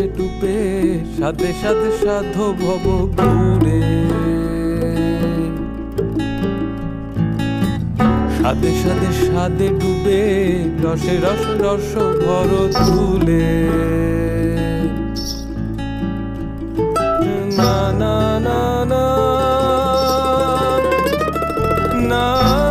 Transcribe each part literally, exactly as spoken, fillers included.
রসে ডুবে সাধে সাধে সাধো ভব ঘুরে, সাধে সাধে সাধে ডুবে রসে রস রস ভর তুলে। না না না না না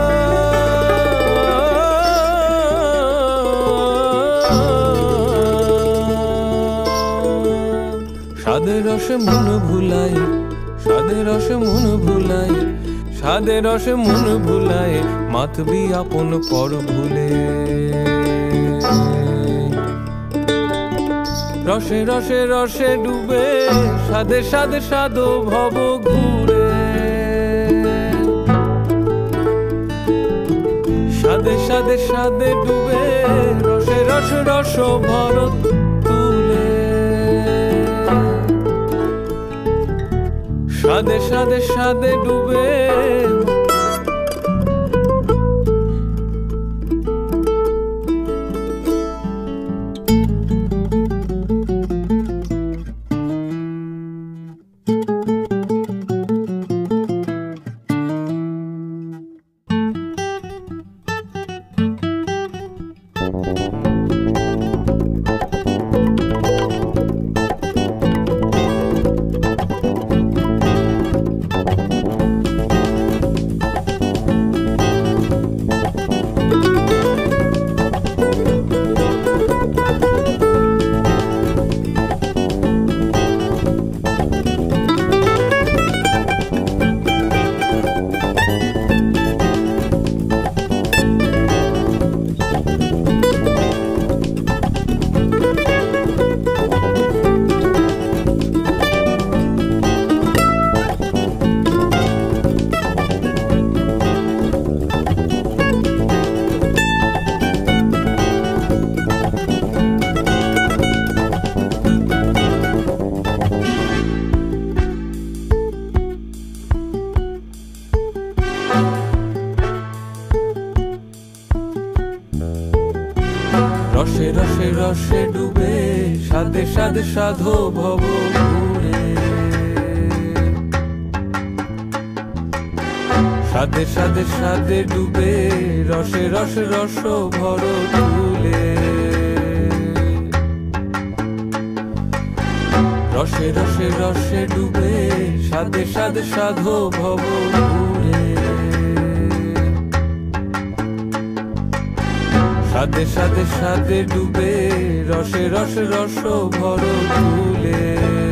সাধে রসে মন ভুলাই, সাধে রসে মন ভুলাই, সাধে রসে মন ভুলাই, মাতবি আপন পর ভুলে। রসে রসে রসে ডুবে সাধে সাধে সাধো ভব ঘুরে, সাধে সাধে সাধে ডুবে রসে রস রস ভর তুলে। সাধে সাধে সাধে ডুবে রসে রসে রসে ডুবে সাধে সাধে সাধো ভব ঘুরে, সাধে সাধে সাধে ডুবে রসে রসে রস ভর তুলে। রসে রসে রসে ডুবে সাধে সাধে সাধো ভব ঘুরে, সাধে সাধে সাধে ডুবে রসে রসে রস ভর তুলে।